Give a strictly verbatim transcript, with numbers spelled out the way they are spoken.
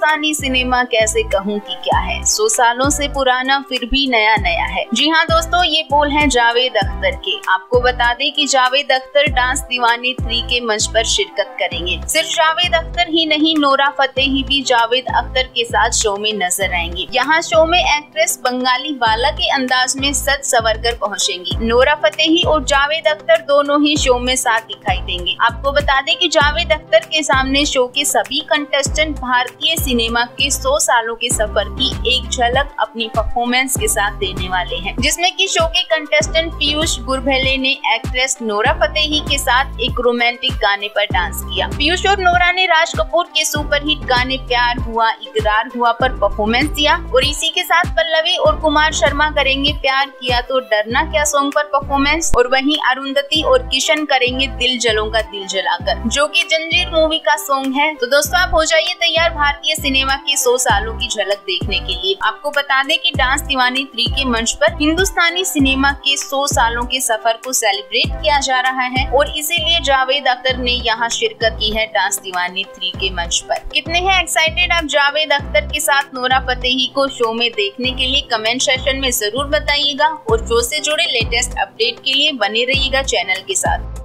हिंदुस्तानी cinema कैसे कहूँ कि क्या है, सौ सालों से पुराना फिर भी नया नया है। जी हाँ दोस्तों, ये बोल हैं जावेद अख्तर के। आपको बता दें कि जावेद अख्तर डांस दीवानी थ्री के मंच पर शिरकत करेंगे। सिर्फ जावेद अख्तर ही नहीं, नोरा फतेही भी जावेद अख्तर के साथ शो में नजर आएंगे। यहाँ शो में एक्ट्रेस बंगाली बाला के अंदाज में सज संवर कर पहुँचेंगी। नोरा फतेही और जावेद अख्तर दोनों ही शो में साथ दिखाई देंगे। आपको बता दें कि जावेद अख्तर के सामने शो के सभी कंटेस्टेंट भारतीय सिनेमा के सौ सालों के सफर की एक झलक अपनी परफॉर्मेंस के साथ देने वाले हैं, जिसमें कि शो के कंटेस्टेंट पीयूष गुरभेले ने एक्ट्रेस नोरा फतेही के साथ एक रोमांटिक गाने पर डांस किया। पीयूष और नोरा ने राज कपूर के सुपरहिट गाने प्यार हुआ इकरार हुआ पर परफॉर्मेंस दिया और इसी के साथ पल्लवी और कुमार शर्मा करेंगे प्यार किया तो डरना क्या सॉन्ग पर परफॉर्मेंस, और वहीं अरुंधति और किशन करेंगे दिल जलों का दिल जलाकर, जो कि जंजीर मूवी का सॉन्ग है। तो दोस्तों आप हो जाइए तैयार भारतीय सिनेमा के सौ सालों की झलक देखने के लिए। आपको बता दें कि डांस दीवानी थ्री के मंच पर हिंदुस्तानी सिनेमा के सौ सालों के सफर को सेलिब्रेट किया जा रहा है और इसीलिए जावेद अख्तर ने यहाँ शिरकत की है डांस दीवानी थ्री के मंच पर। कितने हैं एक्साइटेड आप जावेद अख्तर के साथ नोरा फतेही को शो में देखने के लिए, कमेंट सेक्शन में जरूर बताइएगा और शो से जुड़े लेटेस्ट अपडेट के लिए बने रहिएगा चैनल के साथ।